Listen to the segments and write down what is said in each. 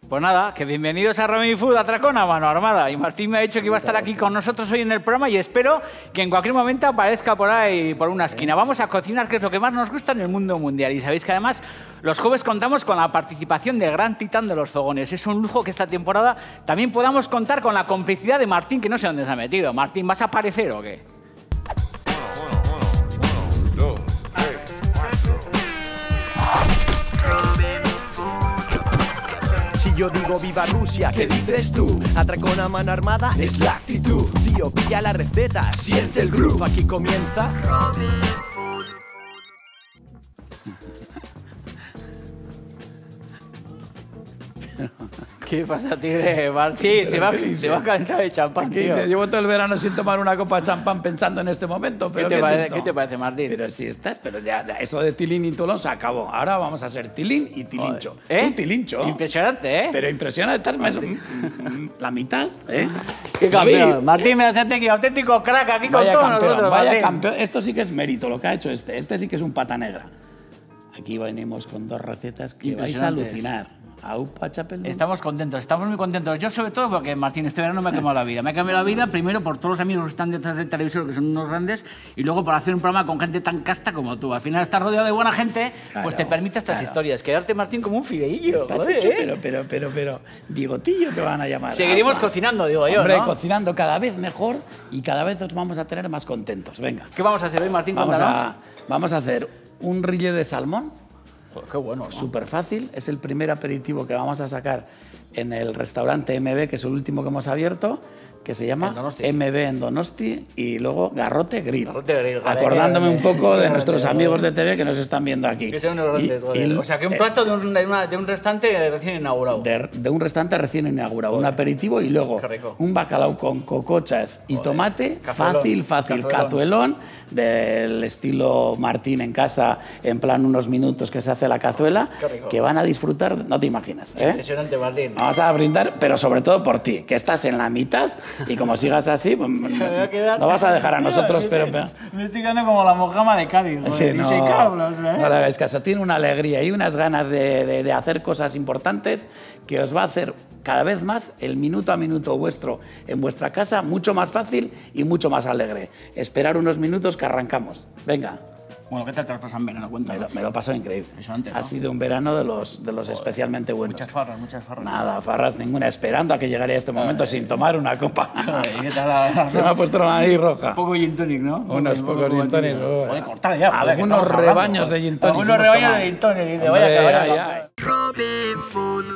Pues nada, que bienvenidos a Robin Food, Atracón a mano armada. Y Martín me ha dicho que iba a estar aquí con nosotros hoy en el programa y espero que en cualquier momento aparezca por ahí, por una esquina. Vamos a cocinar, que es lo que más nos gusta en el mundo mundial. Y sabéis que además los jueves contamos con la participación del gran titán de los fogones. Es un lujo que esta temporada también podamos contar con la complicidad de Martín, que no sé dónde se ha metido. Martín, ¿vas a aparecer o qué? Yo digo viva Rusia, ¿qué dices tú? Atracón a mano armada es la actitud. Tío, pilla la receta, siente el groove. Aquí comienza Robin Food. ¿Qué pasa, tigre? Martín, se va a calentar el champán, tío. Llevo todo el verano sin tomar una copa de champán pensando en este momento. Pero ¿Qué te parece, Martín? Pero si estás, pero ya eso de Tilín y Tolón se acabó. Ahora vamos a ser Tilín y Tilincho. ¿Eh? Un Tilincho. Impresionante, ¿eh? Pero impresionante, estás la mitad, ¿eh? ¡Qué campeón! Martín Berasategui, auténtico crack aquí con todos nosotros. Vaya campeón. Esto sí que es mérito lo que ha hecho este. Este sí que es un pata negra. Aquí venimos con dos recetas que vais a alucinar. Aupa, Chapel. Estamos contentos, estamos muy contentos. Yo sobre todo porque, Martín, este verano me ha cambiado la vida. Me ha cambiado la vida primero por todos los amigos que están detrás del televisor, que son unos grandes, y luego por hacer un programa con gente tan casta como tú. Al final estar rodeado de buena gente, claro, pues te permite estas historias. Quedarte, Martín, como un fideillo. Estás hecho, pero, bigotillo te van a llamar. Seguiremos cocinando, digo yo, hombre, ¿no? Cocinando cada vez mejor y cada vez os vamos a tener más contentos. Venga. ¿Qué vamos a hacer hoy, Martín? Vamos a hacer un rille de salmón. Qué bueno, ¿no? Súper fácil, es el primer aperitivo que vamos a sacar en el restaurante MB, que es el último que hemos abierto, que se llama MB en Donosti, y luego Garrote Grill. Acordándome un poco de nuestros amigos de TV que nos están viendo aquí. Que son unos grandes, o sea, que un plato de un restaurante recién inaugurado. De un restaurante recién inaugurado, un aperitivo y luego un bacalao con cocochas y tomate, fácil, cazuelón, del estilo Martín en casa, en plan unos minutos que se hace la cazuela, que van a disfrutar, no te imaginas. Impresionante, Martín. Vamos a brindar, pero sobre todo por ti, que estás en la mitad y como sigas así, pues, no vas a dejar a nosotros. Me estoy quedando como la mojama de Cádiz. Sí, no le hagáis caso. Tiene una alegría y unas ganas de hacer cosas importantes que os va a hacer cada vez más el minuto a minuto vuestro en vuestra casa mucho más fácil y mucho más alegre. Esperar unos minutos que arrancamos. Venga. Bueno, ¿qué tal te has pasado en verano? Cuéntanos. Me lo he pasado increíble. ¿No? Ha sido un verano de los especialmente buenos. Muchas farras. Nada, farras ninguna, esperando a que llegara este momento sin tomar una copa. ¿Qué tal Se me ha puesto la nariz roja. Un poco gin tonic, ¿no? Unos pocos gin tonics. Puede cortar ya. Algunos rebaños de gin tonics. Algunos rebaños de gin tonics. Dice, vaya. Robin Food.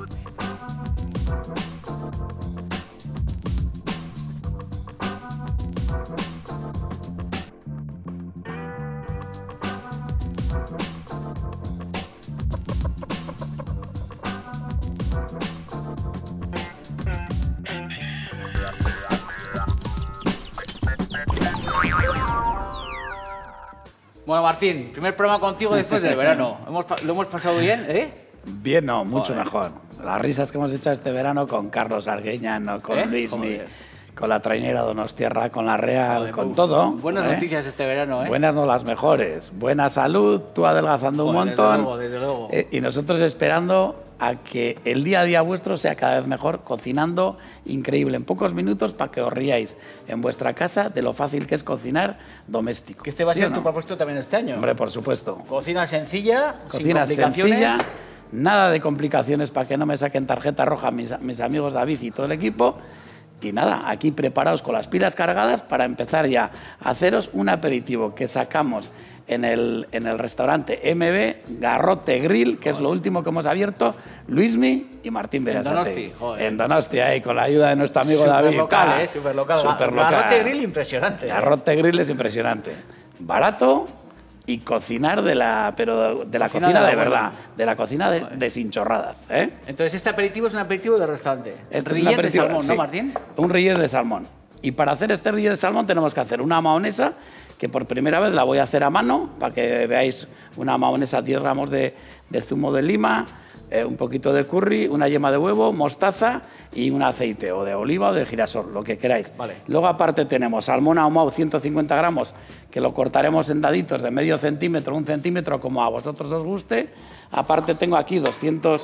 Bueno, Martín, primer programa contigo después del verano. ¿Lo hemos pasado bien, Bien, no, mucho mejor. Las risas que hemos hecho este verano con Carlos Argueñano, con Luismi, con la trainera Donostierra, con la Real, con todo. Buenas noticias este verano, Buenas, no las mejores. Buena salud, tú adelgazando un montón. Desde luego. Y nosotros esperando a que el día a día vuestro sea cada vez mejor, cocinando increíble en pocos minutos para que os riáis en vuestra casa de lo fácil que es cocinar doméstico. Que este va a ser tu propuesto también este año. Hombre, por supuesto. Cocina sencilla, cocina sin complicaciones. Sencilla, nada de complicaciones para que no me saquen tarjeta roja mis amigos David y todo el equipo. Y nada, aquí preparaos con las pilas cargadas para empezar ya a haceros un aperitivo que sacamos en el restaurante MB, Garrote Grill, que es lo último que hemos abierto, Luismi y Martín Berasategui. En Donosti, ahí, con la ayuda de nuestro amigo David. Súper local. Garrote Grill impresionante. Garrote Grill es impresionante. Barato y cocinar de la cocina de verdad, de la cocina de sin chorradas. Entonces este aperitivo es un aperitivo de restaurante. Rillet de salmón, ¿no, Martín? Un rillet de salmón. Y para hacer este rillet de salmón tenemos que hacer una mahonesa, que por primera vez la voy a hacer a mano, para que veáis una mahonesa, 10 gramos de zumo de lima, un poquito de curry, una yema de huevo, mostaza y un aceite, o de oliva o de girasol, lo que queráis. Vale. Luego aparte tenemos salmón ahumado, 150 gramos, que lo cortaremos en daditos de medio centímetro, 1 centímetro, como a vosotros os guste. Aparte tengo aquí 200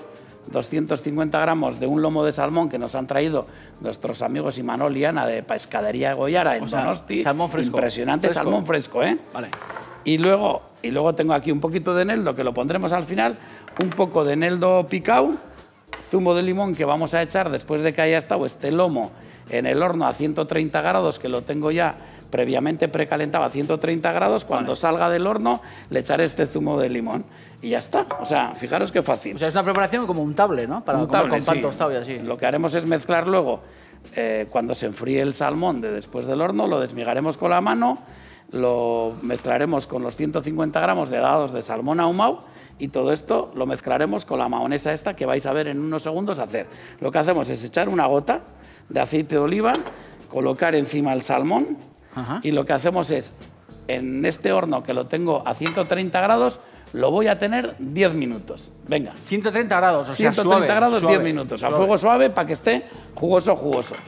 250 gramos de un lomo de salmón que nos han traído nuestros amigos Imanol y Ana de Pescadería Goyara en Donosti. Salmón fresco. Impresionante Fresco. salmón fresco, ¿eh? Vale. Y luego tengo aquí un poquito de eneldo, que lo pondremos al final, un poco de eneldo picado, zumo de limón que vamos a echar después de que haya estado este lomo en el horno a 130 grados, que lo tengo ya previamente precalentado a 130 grados. Cuando salga del horno le echaré este zumo de limón y ya está. O sea, fijaros qué fácil. O sea, es una preparación como untable, ¿no? Para comer con pan tostado y así. Lo que haremos es mezclar luego, cuando se enfríe el salmón de después del horno, lo desmigaremos con la mano, lo mezclaremos con los 150 gramos de dados de salmón ahumado y todo esto lo mezclaremos con la mayonesa esta que vais a ver en unos segundos hacer. Lo que hacemos es echar una gota de aceite de oliva, colocar encima el salmón. Ajá. Y lo que hacemos es, en este horno que lo tengo a 130 grados, lo voy a tener 10 minutos. Venga. 130 grados, o sea, 130 suave, grados, suave, 10 minutos. A suave. fuego suave para que esté jugoso, jugoso.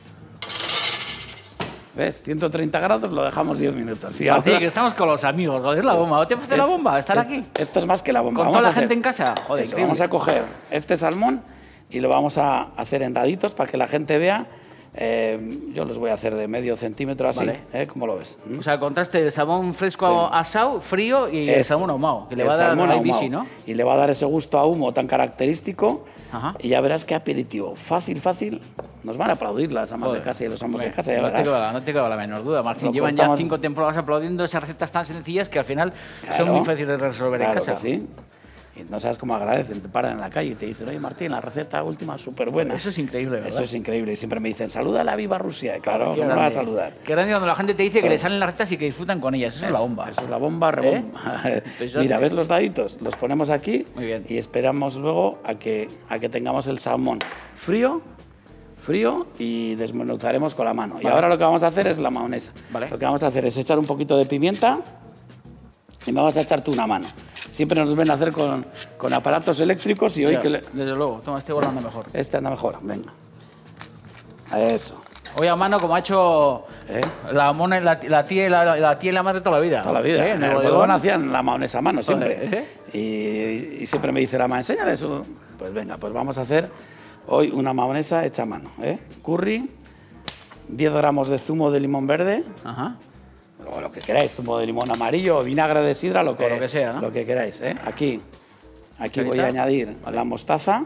¿Ves? 130 grados lo dejamos 10 minutos. Y Martín, ahora- que estamos con los amigos, joder, la bomba. ¿No te hace la bomba estar aquí? Esto es más que la bomba. Con Vamos toda a la gente hacer- en casa. Joder, Eso, increíble. vamos a coger este salmón y lo vamos a hacer en daditos para que la gente vea. Yo los voy a hacer de medio centímetro así, Vale. ¿Cómo lo ves? O sea, contraste el salmón fresco asado, frío y el salmón ahumado, que le va a El dar salmón ahí ahumado. bici, ¿no? Y le va a dar ese gusto a humo tan característico. Ajá. Y ya verás qué aperitivo. Fácil, fácil. Nos van a aplaudir las amas de Joder. casa y los amos de Hombre, casa. Ya no te verás. cabe la menor duda, Martín. Lo Llevan ya cortamos- 5 temporadas aplaudiendo esas recetas tan sencillas que al final son Claro. muy fáciles de resolver en Claro casa. que sí. Y no sabes cómo agradecen. Te paran en la calle y te dicen, oye, Martín, la receta última es súper buena. Eso es increíble, ¿verdad? Eso es increíble. Y siempre me dicen, saluda a la Viva Rusia. Y claro, Qué no me vas grande. a saludar. Qué grande cuando la gente te dice que le salen las recetas y que disfrutan con ellas. Eso es la bomba. Eso es la bomba, rebomba. Impresionante. Mira, ¿ves los daditos? Los ponemos aquí. Muy bien. Y esperamos luego a que tengamos el salmón frío y desmenuzaremos con la mano. Y Vale. ahora lo que vamos a hacer es la mayonesa. Vale. Lo que vamos a hacer es echar un poquito de pimienta y me vas a echar tú una mano. Siempre nos ven a hacer con aparatos eléctricos y hoy Ya, que Desde luego, toma, este volando mejor. este anda mejor. Venga. Eso. Hoy a mano, como ha hecho ¿Eh? la tía y la madre toda la vida. Toda la vida. En En el el bodegón hacían la mayonesa a mano siempre. Joder, Y siempre me dice la mamá, enséñale eso. Pues venga, pues vamos a hacer hoy una mayonesa hecha a mano. Curry, 10 gramos de zumo de limón verde, Ajá. o lo que queráis, zumo de limón amarillo, o vinagre de sidra, lo que sea, ¿no? Lo que queráis. Aquí voy ¿Cucharita? a añadir la mostaza.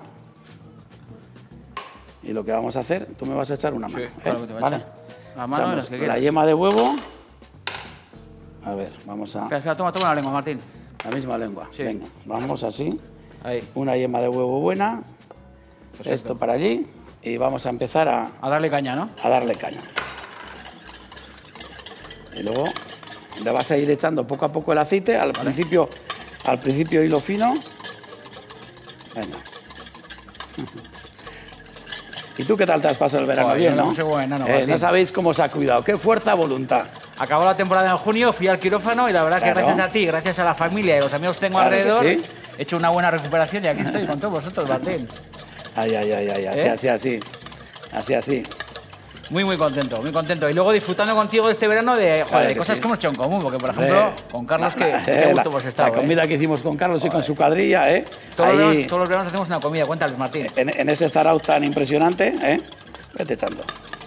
Y lo que vamos a hacer, tú me vas a echar una mano. claro que te voy a ¿Vale? echar. La mano, Echamos las que la quieras. yema de huevo. A ver, vamos a... Espera, toma la lengua, Martín. La misma lengua. Sí. Venga, vamos así. Ahí. Una yema de huevo buena. Esto para allí. Y vamos a empezar a A darle caña, ¿no? darle caña. Y luego le vas a ir echando poco a poco el aceite. Al principio hilo fino. Venga. ¿Y tú qué tal te has pasado el verano? Joder, Bien, yo ¿no? no sé buen enano, Martín. No sabéis cómo se ha cuidado. Qué fuerza, voluntad. Acabó la temporada en junio, fui al quirófano y la verdad que Claro. gracias a ti, gracias a la familia y los amigos que tengo Claro que alrededor, sí. he hecho una buena recuperación y aquí estoy con todos vosotros, Martín. Ay, ay, ay, ay. Así, ¿Eh? así, así. Así, así. Muy, muy contento, muy contento. Y luego disfrutando contigo de este verano de, joder, Claro de que cosas sí. que hemos hecho en común, porque por ejemplo, con Carlos, qué gusto hemos estado. La comida que hicimos con Carlos y con su cuadrilla, Todos los veranos hacemos una comida, cuéntales, Martín. en ese zarao tan impresionante, Vete echando.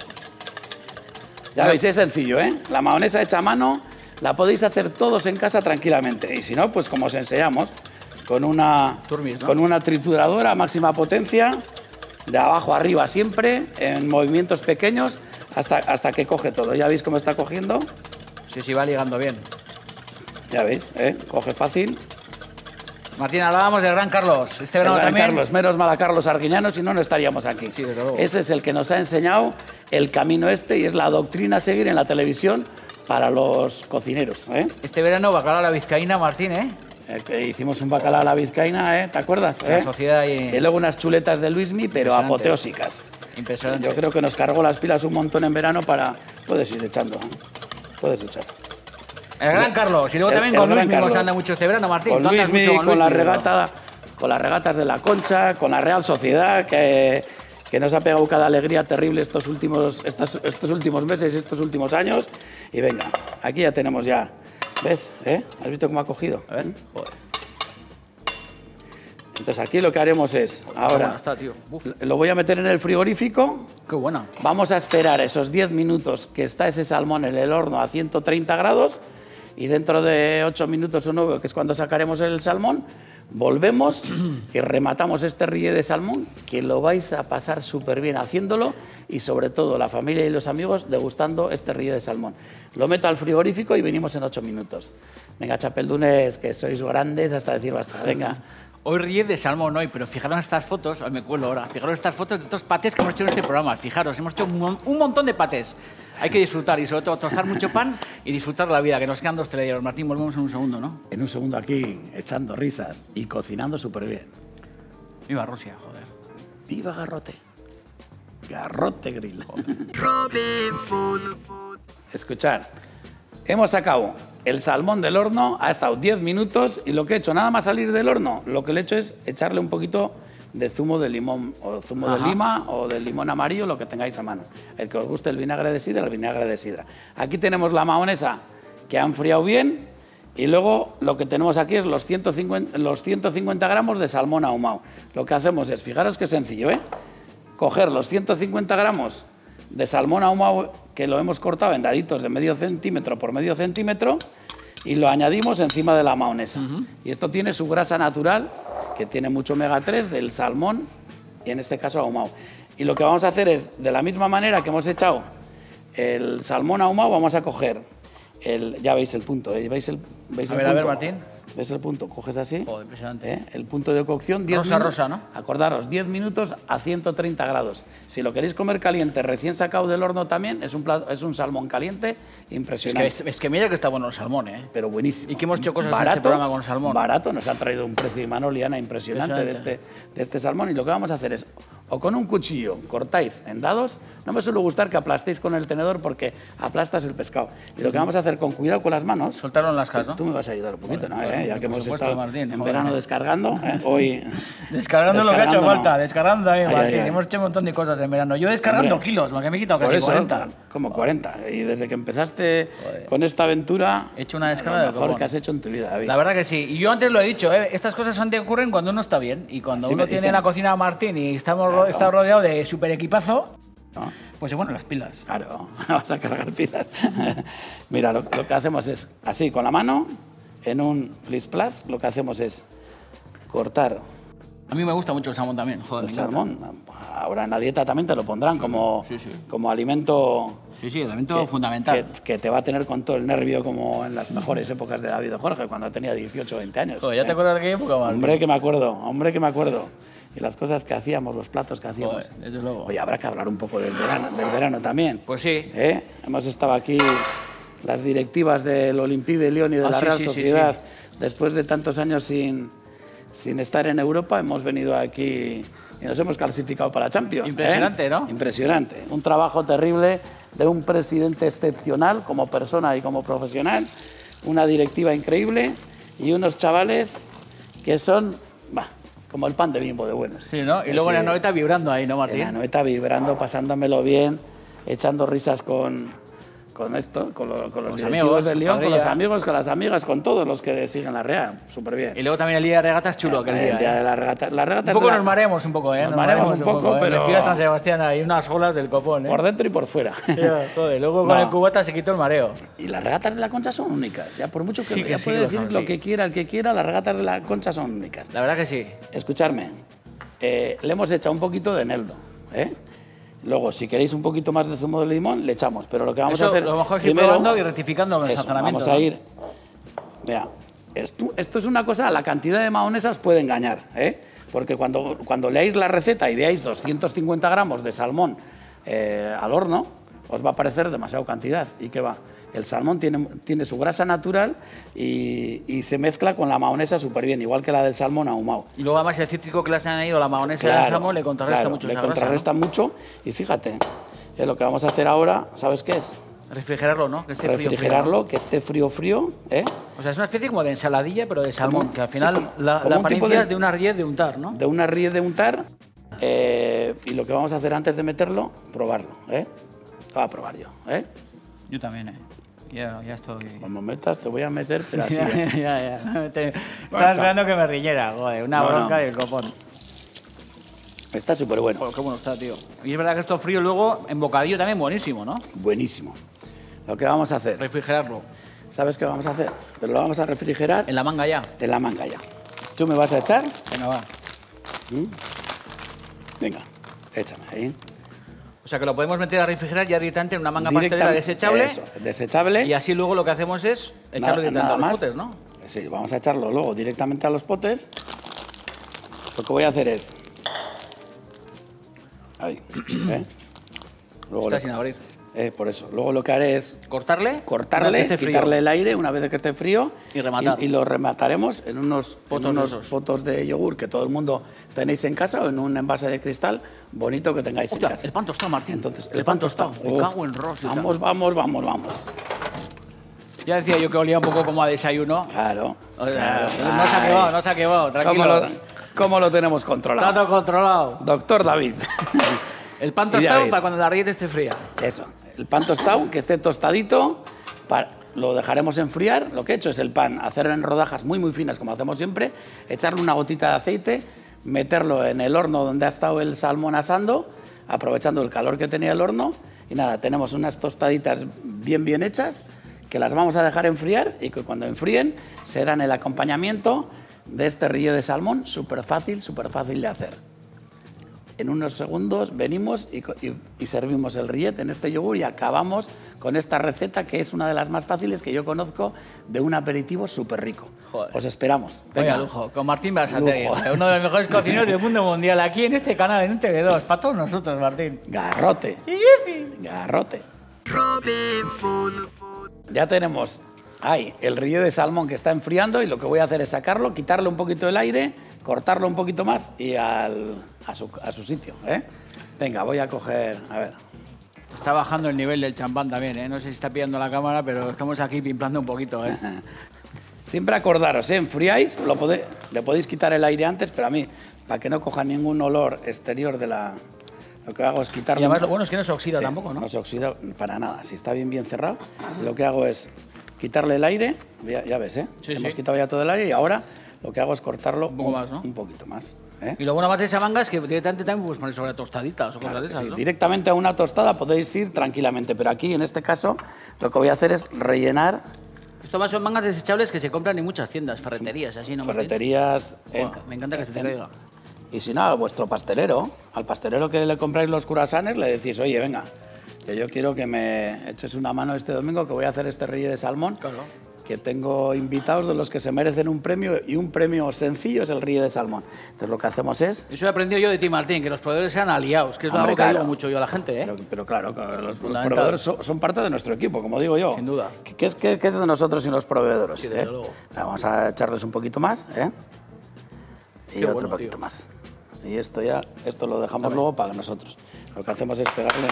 Ya veis, es sencillo, La mayonesa hecha a mano la podéis hacer todos en casa tranquilamente. Y si no, pues como os enseñamos, con una, Turmis, ¿no? con una trituradora a máxima potencia, de abajo a arriba siempre, en movimientos pequeños, hasta que coge todo. ¿Ya veis cómo está cogiendo? Sí, va ligando bien. Ya veis, coge fácil. Martín, hablábamos del gran Carlos. Este verano El gran también. Carlos, menos mal a Carlos Arguiñano, si no, no estaríamos aquí. Sí, desde luego. Ese es el que nos ha enseñado el camino y es la doctrina a seguir en la televisión para los cocineros. Este verano bacalao a la vizcaína, Martín, ¿eh? Que hicimos un bacalao a la vizcaína, ¿te acuerdas? La sociedad Y y... luego unas chuletas de Luismi, pero Impresionantes. apoteósicas. Impresionante. Yo creo que nos cargó las pilas un montón en verano para... Puedes ir echando, Puedes echar. El gran Carlos. Y luego también el con gran Luis mismo Carlos. se anda mucho este verano, Martín. Con Tú andas Luismi, mucho con la Luismi, ¿no? regata, con las regatas de la Concha, con la Real Sociedad, que nos ha pegado cada alegría terrible estos últimos meses y estos últimos años. Y venga, aquí ya tenemos ya... ¿Ves? ¿Has visto cómo ha cogido? A ver, joder. Entonces aquí lo que haremos es, ahora, está, tío. lo voy a meter en el frigorífico. Qué buena. Vamos a esperar esos 10 minutos que está ese salmón en el horno a 130 grados y dentro de 8 minutos o 9, que es cuando sacaremos el salmón, volvemos y rematamos este rillé de salmón, que lo vais a pasar súper bien haciéndolo y sobre todo la familia y los amigos degustando este rillé de salmón. Lo meto al frigorífico y venimos en 8 minutos. Venga, chapeldunes, que sois grandes hasta decir basta. Venga. Hoy ríe de salmón hoy, pero fijaros en estas fotos, me cuelo ahora, fijaros en estas fotos de estos patés que hemos hecho en este programa. Fijaros, hemos hecho un montón de patés. Hay que disfrutar y sobre todo tostar mucho pan y disfrutar de la vida, que nos quedan 2 telediarios. Martín, volvemos en un segundo, ¿no? En un segundo aquí, echando risas y cocinando súper bien. Viva Rusia, joder. Viva Garrote. Garrote Grill. Escuchar, hemos sacado el salmón del horno, ha estado 10 minutos y lo que he hecho, nada más salir del horno, lo que le he hecho es echarle un poquito de zumo de limón, o zumo de lima, o de limón amarillo, lo que tengáis a mano. El que os guste el vinagre de sidra, el vinagre de sidra. Aquí tenemos la mahonesa que ha enfriado bien y luego lo que tenemos aquí es los 150 gramos de salmón ahumado. Lo que hacemos es, fijaros qué sencillo, coger los 150 gramos de salmón ahumado que lo hemos cortado en daditos de medio centímetro por medio centímetro y lo añadimos encima de la mahonesa. Y esto tiene su grasa natural, que tiene mucho omega 3 del salmón, y en este caso ahumado. Y lo que vamos a hacer es, de la misma manera que hemos echado el salmón ahumado, vamos a coger ya veis el punto, ¿veis el punto? A ver, Martín. ¿Ves el punto? Coges así. Joder, impresionante. El punto de cocción, 10 rosa, minutos. rosa, ¿no? Acordaros, 10 minutos a 130 grados. Si lo queréis comer caliente, recién sacado del horno también, es un salmón caliente impresionante. Es que mira que está bueno el salmón, ¿eh? Pero buenísimo. Y que hemos hecho cosas en este programa con salmón. Barato, nos han traído un precio Imanol y Ana impresionante de este salmón. Y lo que vamos a hacer es, o con un cuchillo cortáis en dados, no me suele gustar que aplastéis con el tenedor porque aplastas el pescado. Y lo que vamos a hacer con cuidado con las manos... Soltaron las casas, ¿no? Tú me vas a ayudar un poquito, ¿no? Ya que hemos supuesto, estado Martín, en verano descargando, hoy... Descargando lo que ha hecho falta, descargando también, Martín. ay. Hemos hecho un montón de cosas en verano. Yo descargando Hombre, kilos, porque me he quitado Por casi eso, 40. como 40. Y desde que empezaste con esta aventura... He hecho una descarga lo del mejor copón. que has hecho en tu vida, David. La verdad que sí. Y yo antes lo he dicho, estas cosas te ocurren cuando uno está bien. Y cuando Así uno me tiene dicen. la cocina a Martín y está rodeado de super equipazo, ¿No? pues se ponen las pilas. Claro, vas a cargar pilas. Mira, lo que hacemos es, así, con la mano, en un plis-plas, lo que hacemos es cortar A mí me gusta mucho el salmón también. Joder, el me encanta. salmón. Ahora en la dieta también te lo pondrán como, sí. como alimento... Sí, sí, elemento fundamental. Que te va a tener con todo el nervio como en las mejores épocas de David o Jorge, cuando tenía 18 o 20 años. Joder, ¿ya te acuerdas de qué época, Martín? Hombre, que me acuerdo. Y las cosas que hacíamos, los platos que hacíamos. Joder, desde luego. Oye, habrá que hablar un poco del verano también. Pues sí. Hemos estado aquí, las directivas del Olympique de Lyon y de la sí, Real sí, Sociedad, después de tantos años sin estar en Europa, hemos venido aquí y nos hemos clasificado para la Champions. Impresionante, ¿no? Impresionante. Un trabajo terrible de un presidente excepcional como persona y como profesional, una directiva increíble y unos chavales que son como el pan de Bimbo de buenos. Sí, ¿no? Y luego en la noveta vibrando ahí, ¿no, Martín? En la noveta vibrando, pasándomelo bien, echando risas con esto, con los directivos amigos, del Lyon, con los cuadrilla. amigos, con las amigas, con todos los que siguen la Real. Súper bien. Y luego también el día de regatas chulo, que El día de la regata. La regata Un poco es de nos mareemos un poco, ¿eh? Nos mareamos un poco, pero... En el Ciudad San Sebastián hay unas olas del copón, ¿eh? por dentro y por fuera. Joder, luego con No. el cubata se quitó el mareo. Y las regatas de la Concha son únicas. Ya por mucho que, Sí que ya sí puede lo decir son, lo sí. que quiera, el que quiera, las regatas de la Concha son únicas. La verdad que sí. Escuchadme, le hemos echado un poquito de eneldo, ¿eh? Luego, si queréis un poquito más de zumo de limón, le echamos. Pero lo que vamos Eso, a hacer lo mejor es ir primero, probando y rectificando con el eso, sazonamiento. vamos a ¿no? ir... Vea, esto es una cosa, la cantidad de mahonesa os puede engañar, ¿eh? Porque cuando leáis la receta y veáis 250 gramos de salmón al horno, os va a parecer demasiada cantidad. ¿Y qué va? El salmón tiene su grasa natural y se mezcla con la mahonesa súper bien, igual que la del salmón ahumado. Y luego además el cítrico que le has añadido a la mahonesa y al salmón le contrarresta mucho le esa grasa, contrarresta mucho. Y fíjate, lo que vamos a hacer ahora, ¿sabes qué es? ¿no? Refrigerarlo, ¿no? Que esté frío, Refrigerarlo, que esté frío, ¿eh? O sea, es una especie como de ensaladilla, pero de salmón, que al final como la un tipo apariencia de- es de una ries de untar, ¿no? De una rie de untar. Y lo que vamos a hacer antes de meterlo, probarlo, ¿eh? Lo voy a probar yo, ¿eh? Yo también, ¿eh? Ya estoy... Como metas, te voy a meter, pero así. ya. Estaba esperando que me riñera, joder, una bronca del copón. Está súper bueno. Joder, qué bueno está, tío. Y es verdad que esto frío luego, en bocadillo también buenísimo, ¿no? Buenísimo. Lo que vamos a hacer, Refrigerarlo. ¿sabes qué vamos a hacer? Pero lo vamos a refrigerar En la manga ya. en la manga ya. Tú me vas a echar. Venga, va. Venga, échame ahí. O sea que lo podemos meter a refrigerar ya directamente en una manga pastelera desechable. Eso, desechable. Y así luego lo que hacemos es echarlo directamente a los potes, ¿no? Sí, vamos a echarlo luego directamente a los potes. Lo que voy a hacer es... Ahí. Luego Está sin abrir. Por eso. Luego lo que haré es Cortarle, cortarle, quitarle el aire una vez que esté frío y rematar. Y lo remataremos en unos Potos potos de yogur que todo el mundo tenéis en casa o en un envase de cristal bonito que tengáis Hostia, en casa. el pan tostado, Martín. Entonces, el pan tostado. Me cago en rosita. Vamos. Ya decía yo que olía un poco como a desayuno. Claro. O sea, no se ha quemado, tranquilo. ¿Cómo lo tenemos controlado? Está todo controlado. Doctor David. El pan tostado para cuando la rilleta esté fría. Eso. El pan tostado, que esté tostadito, lo dejaremos enfriar. Lo que he hecho es el pan, hacerlo en rodajas muy finas, como hacemos siempre, echarle una gotita de aceite, meterlo en el horno donde ha estado el salmón asando, aprovechando el calor que tenía el horno. Y nada, tenemos unas tostaditas bien hechas, que las vamos a dejar enfriar y que cuando enfríen serán el acompañamiento de este rillet de salmón, súper fácil de hacer. En unos segundos venimos y servimos el rillet en este yogur y acabamos con esta receta que es una de las más fáciles que yo conozco de un aperitivo súper rico. Joder. Os esperamos. Venga, lujo. Con Martín Berasategui, uno de los mejores cocineros del mundo mundial, aquí en este canal, en TV2, para todos nosotros, Martín. Garrote. Garrote. Ya tenemos ahí el rillet de salmón que está enfriando y lo que voy a hacer es sacarlo, quitarle un poquito el aire, cortarlo un poquito más y a su sitio. Venga, voy a coger... A ver. Está bajando el nivel del champán también, ¿eh? No sé si está pillando la cámara, pero estamos aquí pimplando un poquito, ¿eh? Siempre acordaros, enfriáis, le podéis quitar el aire antes, pero a mí, para que no coja ningún olor exterior de la... Lo que hago es quitarlo... Y además lo bueno es que no se oxida tampoco, ¿no? No se oxida para nada, si está bien cerrado. Lo que hago es quitarle el aire, ya ves, Sí, hemos quitado ya todo el aire y ahora lo que hago es cortarlo un poco más, ¿no? Un poquito más. Y lo bueno más de esa manga es que directamente también puedes poner sobre tostaditas o cosas de esas, Sí, ¿no? directamente a una tostada podéis ir tranquilamente, pero aquí en este caso lo que voy a hacer es rellenar... Esto son mangas desechables que se compran en muchas tiendas, ferreterías, así, ¿no? Ferreterías... Me encanta que se te caiga. Y si no, a vuestro pastelero, al pastelero que le compráis los curasanes, le decís, oye, venga, que yo quiero que me eches una mano este domingo, que voy a hacer este rillet de salmón, Claro. que tengo invitados de los que se merecen un premio, y un premio sencillo es el rillet de salmón. Entonces lo que hacemos es... Eso he aprendido yo de ti, Martín, que los proveedores sean aliados, que es algo que digo mucho yo a la gente, ¿eh? Pero claro, los proveedores son parte de nuestro equipo, como digo yo. Sin duda. ¿Qué es de nosotros sin los proveedores? Sí, desde luego. Vamos a echarles un poquito más, y Qué otro bueno, poquito tío. más. Y esto lo dejamos luego para nosotros. Lo que hacemos es pegarle...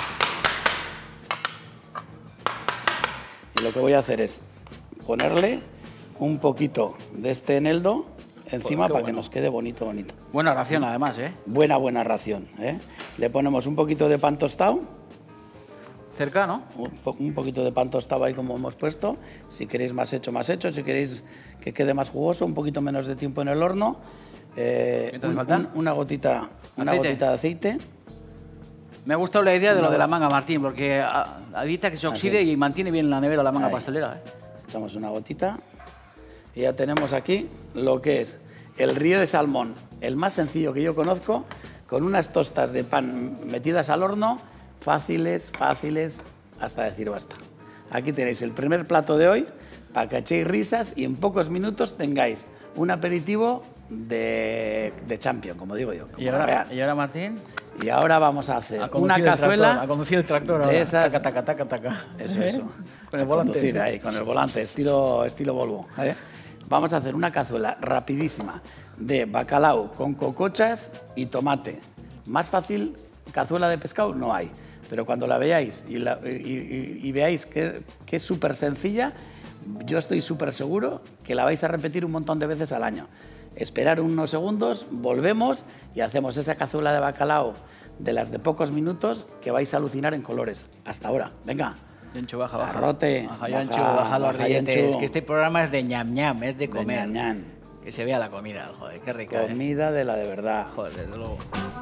Y lo que voy a hacer es ponerle un poquito de este eneldo encima para que nos quede bonito. Buena ración, además, ¿eh? Buena ración. Le ponemos un poquito de pan tostado. Cerca, ¿no? Un poquito de pan tostado ahí como hemos puesto. Si queréis más hecho. Si queréis que quede más jugoso, un poquito menos de tiempo en el horno. Una gotita de aceite. Me ha gustado la idea de lo de la manga, Martín, porque evita que se oxide y mantiene bien en la nevera la manga pastelera, ¿eh? Echamos una gotita y ya tenemos aquí lo que es el rillet de salmón, el más sencillo que yo conozco, con unas tostas de pan metidas al horno, fáciles, hasta decir basta. Aquí tenéis el primer plato de hoy, para que echéis risas y en pocos minutos tengáis un aperitivo de champion, como digo yo. ¿Y ahora, Martín? Y ahora vamos a hacer una cazuela a conducir el tractor de esas... Taca. Eso. Con el volante. Conducir ahí, con el volante, estilo Volvo. Vamos a hacer una cazuela rapidísima de bacalao con cocochas y tomate. Más fácil, cazuela de pescado no hay. Pero cuando la veáis y veáis que es súper sencilla, yo estoy súper seguro que la vais a repetir un montón de veces al año. Esperar unos segundos, volvemos y hacemos esa cazuela de bacalao de las de pocos minutos que vais a alucinar en colores. Hasta ahora. Venga. Yonchu, baja, baja. Garrote. Baja, Yonchu, baja los baja, rilletes. Yonchu. Es que este programa es de ñam ñam, es de De comer. ñan, ñan. Que se vea la comida, joder, qué rica. Comida de la de verdad. Joder, desde luego.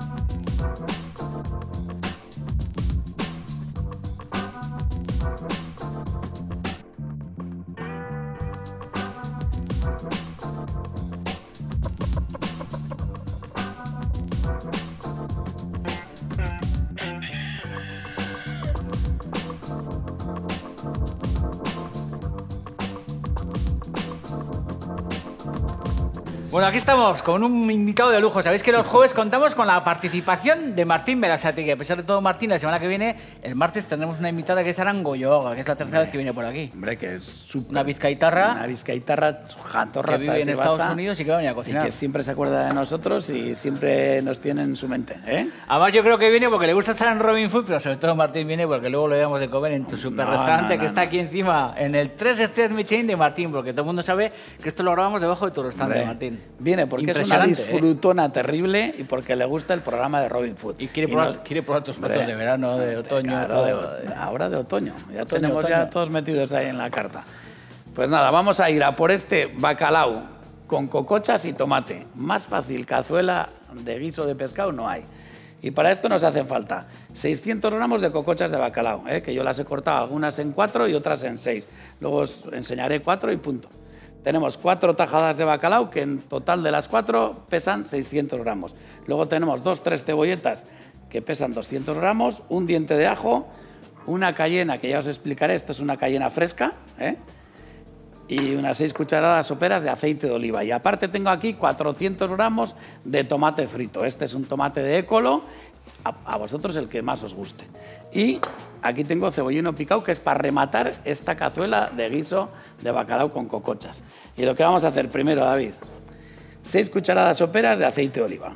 Bueno, aquí estamos con un invitado de lujo. Sabéis que los jueves contamos con la participación de Martín Berasategui, que a pesar de todo, Martín, la semana que viene, el martes, tendremos una invitada que es Arangoyoga, que es la tercera vez que viene por aquí. Hombre, que es súper. Una vizcaitarra. Una vizcaitarra jantorra. Que vive en Estados Unidos y que va a venir a cocinar. Y que siempre se acuerda de nosotros y siempre nos tiene en su mente, ¿eh? Además, yo creo que viene porque le gusta estar en Robin Food, pero sobre todo Martín viene porque luego lo damos de comer en tu super restaurante que está aquí encima, en el 3 estrellas Michelin de Martín, porque todo el mundo sabe que esto lo grabamos debajo de tu restaurante, Martín. Viene porque es una disfrutona terrible y porque le gusta el programa de Robin Food. Y quiere probar tus platos de verano, de otoño. Claro, ahora de otoño. Ya tenemos otoño. ya todos metidos ahí en la carta. Pues nada, vamos a ir a por este bacalao con cocochas y tomate. Más fácil cazuela de guiso de pescado no hay. Y para esto nos hacen falta 600 gramos de cocochas de bacalao, que yo las he cortado algunas en 4 y otras en 6. Luego os enseñaré 4 y punto. Tenemos 4 tajadas de bacalao, que en total de las 4 pesan 600 gramos. Luego tenemos 2-3 cebolletas, que pesan 200 gramos, un diente de ajo, una cayena, que ya os explicaré, esto es una cayena fresca, y unas 6 cucharadas soperas de aceite de oliva. Y aparte tengo aquí 400 gramos de tomate frito. Este es un tomate de Écolo, a vosotros el que más os guste. Y aquí tengo cebollino picado, que es para rematar esta cazuela de guiso de bacalao con cocochas. Y lo que vamos a hacer primero, David, 6 cucharadas soperas de aceite de oliva.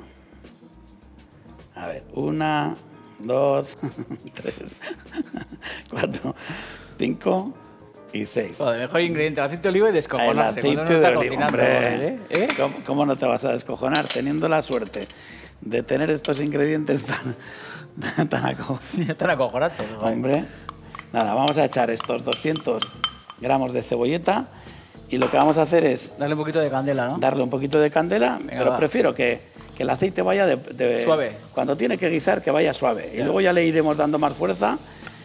A ver, 1, 2, 3, 4, 5 y 6. Joder, mejor ingrediente, el aceite de oliva y descojonarse. El aceite de oliva, hombre. ¿Cómo no te vas a descojonar teniendo la suerte de tener estos ingredientes tan acojonantes? Hombre, nada, vamos a echar estos 200 gramos de cebolleta y lo que vamos a hacer es... Darle un poquito de candela, ¿no? Darle un poquito de candela, venga, pero prefiero que el aceite vaya de... Suave. Cuando tiene que guisar, que vaya suave. Ya. Y luego ya le iremos dando más fuerza.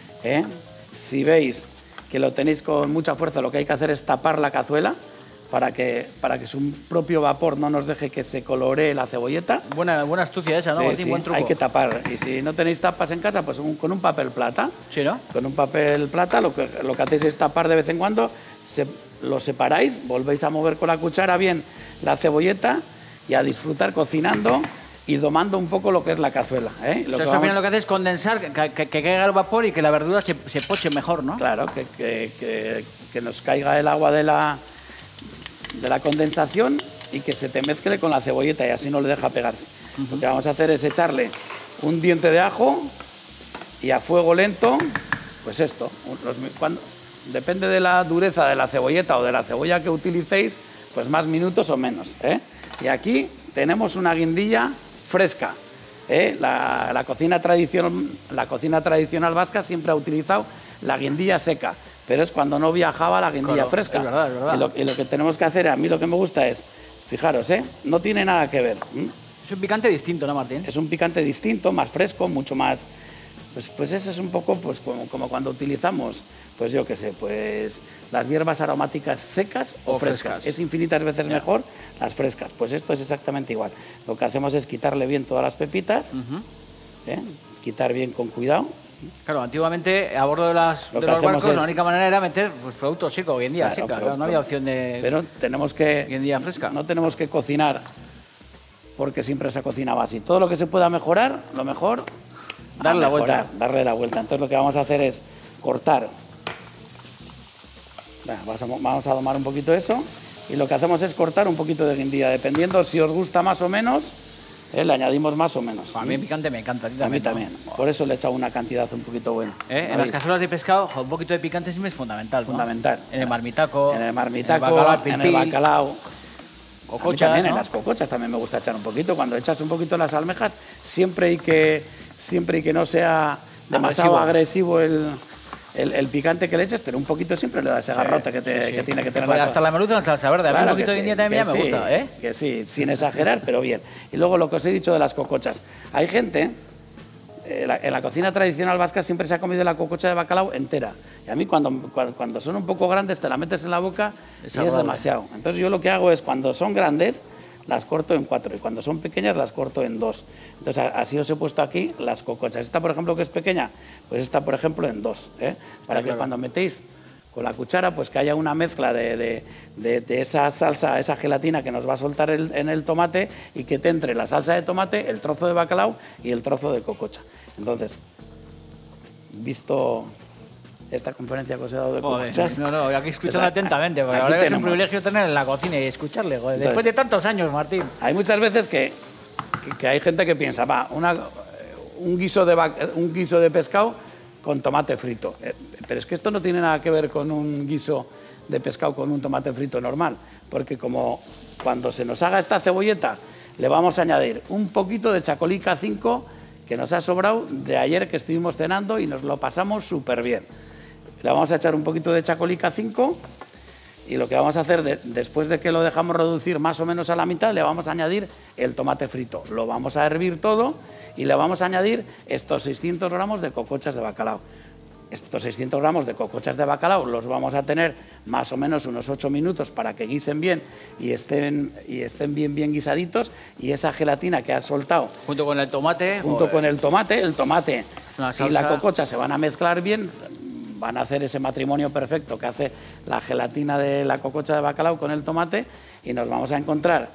Si veis que lo tenéis con mucha fuerza, lo que hay que hacer es tapar la cazuela para que su propio vapor no nos deje que se coloree la cebolleta. Buena astucia esa, ¿no? Sí, buen truco. Hay que tapar. Y si no tenéis tapas en casa, pues con un papel plata. Sí, ¿no? Con un papel plata lo que hacéis es tapar de vez en cuando, lo separáis, volvéis a mover con la cuchara bien la cebolleta y a disfrutar cocinando y domando un poco lo que es la cazuela. Al final lo que hace es condensar, que caiga el vapor y que la verdura se poche mejor, ¿no? Claro, que nos caiga el agua de la condensación y que se te mezcle con la cebolleta y así no le deja pegarse. Lo que vamos a hacer es echarle un diente de ajo y a fuego lento, pues esto. Depende de la dureza de la cebolleta o de la cebolla que utilicéis, pues más minutos o menos. Y aquí tenemos una guindilla fresca. La cocina tradicional vasca siempre ha utilizado la guindilla seca, pero es cuando no viajaba la guindilla fresca. Es verdad, es verdad. Y lo que tenemos que hacer, a mí lo que me gusta es, fijaros, no tiene nada que ver. Es un picante distinto, ¿no, Martín? Es un picante distinto, más fresco, mucho más... Pues ese es un poco pues como cuando utilizamos, pues yo qué sé, pues las hierbas aromáticas secas o frescas. Es infinitas veces mejor las frescas. Pues esto es exactamente igual. Lo que hacemos es quitarle bien todas las pepitas, quitar bien con cuidado. Claro, antiguamente a bordo de los barcos la única manera era meter pues, productos secos, hoy en día seca, no había opción de... Pero tenemos que... guindilla fresca. No tenemos que cocinar porque siempre se cocinaba así. Todo lo que se pueda mejorar, lo mejor... Darle la vuelta. Entonces lo que vamos a hacer es cortar. Vamos a domar un poquito eso. Y lo que hacemos es cortar un poquito de guindilla. Dependiendo si os gusta más o menos, le añadimos más o menos. A mí el picante me encanta. A mí también. Por eso le he echado una cantidad un poquito buena. En las cazuelas de pescado, un poquito de picante siempre es fundamental. Fundamental. ¿No? En el marmitaco. En el bacalao. Cocochas, también, ¿no? En las cocochas también me gusta echar un poquito. Cuando echas un poquito las almejas, siempre y que no sea demasiado agresivo el el picante que le eches, pero un poquito siempre le da ese garrote que tiene que tener. Pues hasta la merluza en salsa verde. A mí un poquito de guindilla también me gusta, ¿eh? Que sí, sin exagerar, pero bien. Y luego lo que os he dicho de las cocochas. Hay gente, en la cocina tradicional vasca siempre se ha comido la cococha de bacalao entera. Y a mí cuando son un poco grandes te la metes en la boca y es demasiado. Entonces yo lo que hago es, cuando son grandes, las corto en 4 y cuando son pequeñas las corto en 2. Entonces así os he puesto aquí las cocochas. Esta, por ejemplo, que es pequeña, pues esta, por ejemplo, en 2. Para que cuando metéis con la cuchara, pues que haya una mezcla de esa salsa, esa gelatina que nos va a soltar en el tomate y que te entre la salsa de tomate, el trozo de bacalao y el trozo de cococha. Entonces, visto esta conferencia que os he dado de cocochas... No, aquí escuchando atentamente, porque ahora es un privilegio tener en la cocina y escucharle, joder, entonces, después de tantos años, Martín. Hay muchas veces que hay gente que piensa, va, un guiso de pescado con tomate frito. Pero es que esto no tiene nada que ver con un guiso de pescado con un tomate frito normal, porque como cuando se nos haga esta cebolleta le vamos a añadir un poquito de chacolí K5 que nos ha sobrado de ayer que estuvimos cenando y nos lo pasamos súper bien. Le vamos a echar un poquito de chacolí K5 y lo que vamos a hacer después de que lo dejamos reducir más o menos a la mitad, le vamos a añadir el tomate frito. Lo vamos a hervir todo y le vamos a añadir estos 600 gramos de cocochas de bacalao. Estos 600 gramos de cocochas de bacalao los vamos a tener más o menos unos 8 minutos para que guisen bien y estén bien guisaditos, y esa gelatina que ha soltado junto con el tomate, el tomate y la cococha se van a mezclar bien, van a hacer ese matrimonio perfecto que hace la gelatina de la cococha de bacalao con el tomate, y nos vamos a encontrar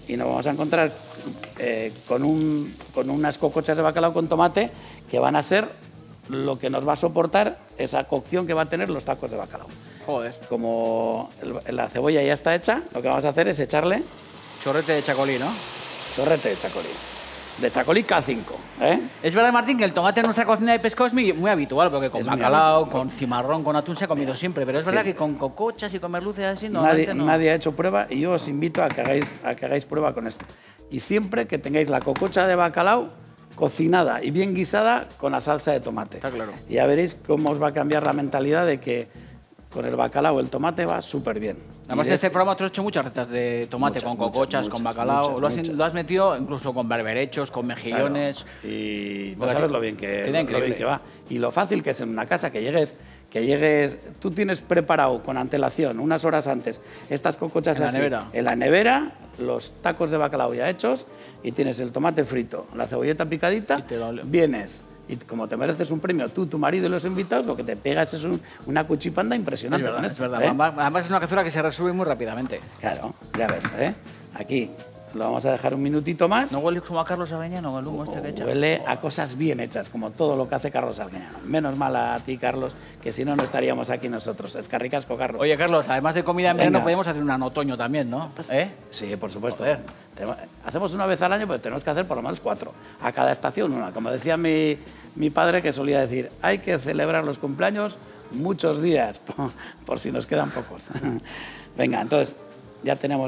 con unas cocochas de bacalao con tomate que van a ser lo que nos va a soportar esa cocción que va a tener los tacos de bacalao. Joder. Como la cebolla ya está hecha, lo que vamos a hacer es echarle... chorrete de chacolí, ¿no? Chorrete de chacolí. De chacolí K5, Es verdad, Martín, que el tomate en nuestra cocina de pescado es muy habitual, porque con bacalao, con cimarrón, con atún se ha comido siempre, pero es verdad que con cocochas y con merluces así nadie ha hecho prueba, y yo os invito a que hagáis prueba con esto. Y siempre que tengáis la cococha de bacalao cocinada y bien guisada con la salsa de tomate. Está claro. Y ya veréis cómo os va a cambiar la mentalidad de que con el bacalao el tomate va súper bien. Además, en este programa tú has hecho muchas recetas de tomate con cocochas, con bacalao. Lo has metido incluso con berberechos, con mejillones. Claro. Y no sabes lo bien que va. Y lo fácil que es en una casa que llegues, tú tienes preparado con antelación, unas horas antes, estas cocochas en la nevera, los tacos de bacalao ya hechos, y tienes el tomate frito, la cebolleta picadita, vienes. Y como te mereces un premio, tú, tu marido y los invitados, lo que te pegas es una cuchipanda impresionante. Es verdad. Además es una cazuela que se resuelve muy rápidamente. Claro, ya ves, Aquí lo vamos a dejar un minutito más. ¿No huele como a Carlos Arguiñano el humo este que echa? Huele a cosas bien hechas, como todo lo que hace Carlos Arguiñano. Menos mal a ti, Carlos, que si no, no estaríamos aquí nosotros. Es carricasco, Carlos. Oye, Carlos, además de comida en verano, podemos hacer una en otoño también, ¿no? Sí, por supuesto. Hacemos una vez al año, pero tenemos que hacer por lo menos 4. A cada estación una. Como decía mi padre, que solía decir, hay que celebrar los cumpleaños muchos días, por si nos quedan pocos. Venga, entonces ya tenemos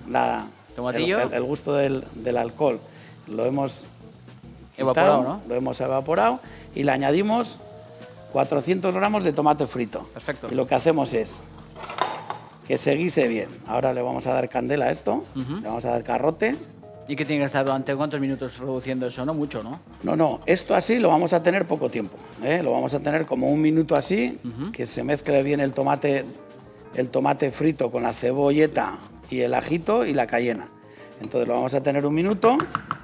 el gusto del alcohol. Lo hemos evaporado, ¿no? Lo hemos evaporado y le añadimos 400 gramos de tomate frito. Perfecto. Y lo que hacemos es que se guise bien. Ahora le vamos a dar candela a esto, le vamos a dar garrote. ¿Y qué tiene que estar durante cuántos minutos reduciendo eso? No mucho, ¿no? No, esto así lo vamos a tener poco tiempo. Lo vamos a tener como un minuto así, que se mezcle bien el tomate frito con la cebolleta y el ajito y la cayena. Entonces lo vamos a tener un minuto.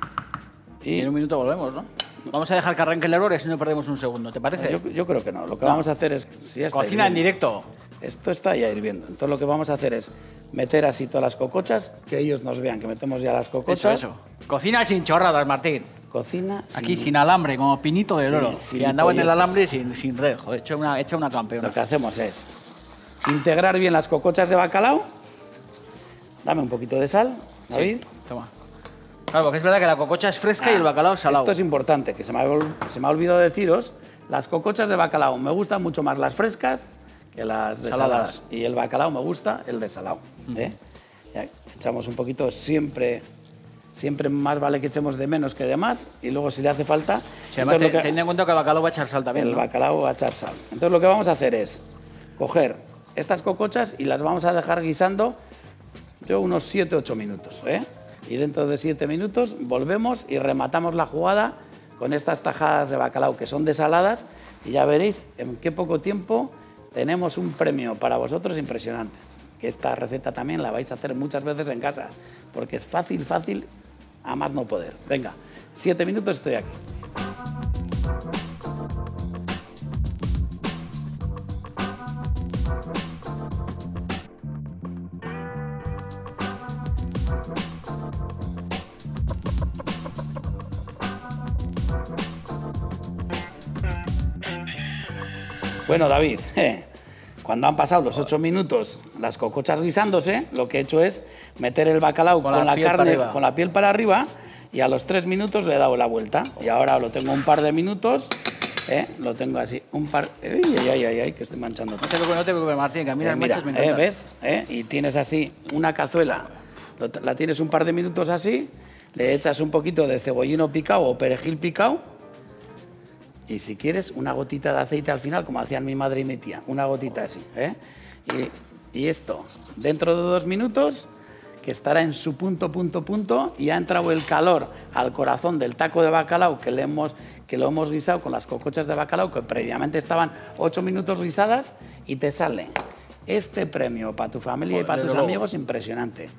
Y en un minuto volvemos, ¿no? Vamos a dejar que arranque el hervor y si no perdemos un segundo, ¿te parece? Yo creo que no. Lo que vamos a hacer es... Cocina en directo. Esto está ya hirviendo. Entonces lo que vamos a hacer es meter así todas las cocochas, que ellos nos vean que metemos ya las cocochas. Eso. Cocina sin chorradas, Martín. Cocina aquí sin alambre, como pinito de oro. Y andaba en el alambre sin red. Joder, hecho una campeona. Lo que hacemos es integrar bien las cocochas de bacalao. Dame un poquito de sal, David. Sí, toma. Claro, porque es verdad que la cococha es fresca y el bacalao es salado. Esto es importante, que se me ha olvidado deciros. Las cocochas de bacalao me gustan mucho más las frescas que las desaladas. Y el bacalao me gusta el desalado. Ya echamos un poquito siempre siempre más vale que echemos de menos que de más, y luego si le hace falta... Sí, además, teniendo en cuenta que el bacalao va a echar sal también, El ¿no? bacalao va a echar sal. Entonces lo que vamos a hacer es coger estas cocochas y las vamos a dejar guisando yo unos 7-8 minutos, ¿eh? Y dentro de 7 minutos volvemos y rematamos la jugada con estas tajadas de bacalao que son desaladas, y ya veréis en qué poco tiempo tenemos un premio para vosotros impresionante. Que esta receta también la vais a hacer muchas veces en casa, porque es fácil, fácil, a más no poder. Venga, 7 minutos estoy aquí. Bueno, David, cuando han pasado los 8 minutos, las cocochas guisándose, lo que he hecho es meter el bacalao con la carne, con la piel para arriba, y a los 3 minutos le he dado la vuelta. Y ahora lo tengo un par de minutos, lo tengo así, un par... ¡Ay, que estoy manchando! No te preocupes, Martín, que a mí las manchas me encantan. ¿Ves? Y tienes así una cazuela, la tienes un par de minutos así, le echas un poquito de cebollino picado o perejil picado, y si quieres, una gotita de aceite al final, como hacían mi madre y mi tía. Una gotita así, ¿eh? Y esto, dentro de 2 minutos, que estará en su punto, y ha entrado el calor al corazón del taco de bacalao que lo hemos guisado con las cocochas de bacalao, que previamente estaban 8 minutos guisadas, y te sale este premio para tu familia y para tus amigos impresionante.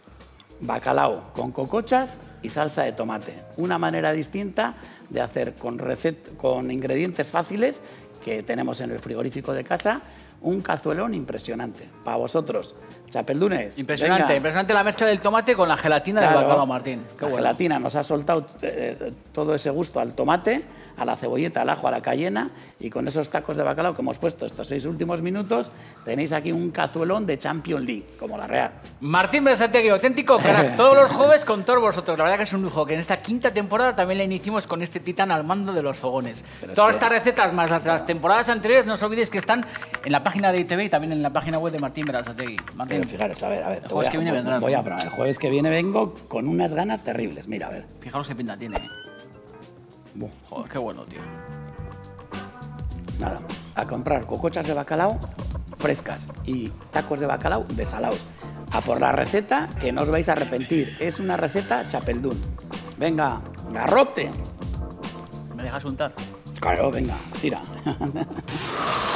Bacalao con cocochas y salsa de tomate. Una manera distinta de hacer con ingredientes fáciles que tenemos en el frigorífico de casa, un cazuelón impresionante. Para vosotros, chapeldunes. Impresionante, impresionante la mezcla del tomate con la gelatina del bacalao, Martín. La gelatina nos ha soltado todo ese gusto al tomate, a la cebolleta, al ajo, a la cayena, y con esos tacos de bacalao que hemos puesto estos 6 últimos minutos, tenéis aquí un cazuelón de Champions League, como la Real. Martín Berasategui, auténtico crack, todos los jueves con todos vosotros. La verdad que es un lujo, que en esta 5ª temporada también la iniciamos con este titán al mando de los fogones. Todas estas recetas, más las de las temporadas anteriores, no os olvidéis que están en la página de ITV y también en la página web de Martín Berasategui. Martín, fijaros, a ver, el jueves que viene vendrán. Voy a probar. El jueves que viene vengo con unas ganas terribles, mira, a ver. Fijaros qué pinta tiene. Joder, qué bueno, tío. Nada, a comprar cocochas de bacalao frescas y tacos de bacalao desalados. A por la receta, que no os vais a arrepentir. Es una receta chapeldún. Venga, garrote. ¿Me dejas untar? Claro, venga, tira.